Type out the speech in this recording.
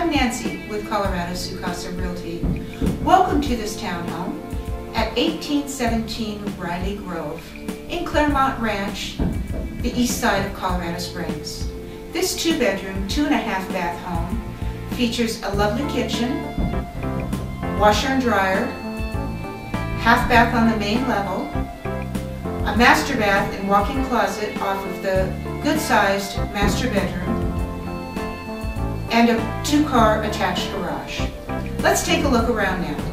I'm Nancy with Colorado Sukasa Realty. Welcome to this townhome at 1817 Grove in Claremont Ranch, the east side of Colorado Springs. This 2-bedroom, 2.5-bath home features a lovely kitchen, washer and dryer, half bath on the main level, a master bath and walk-in closet off of the good-sized master bedroom, and a 2-car attached garage. Let's take a look around now.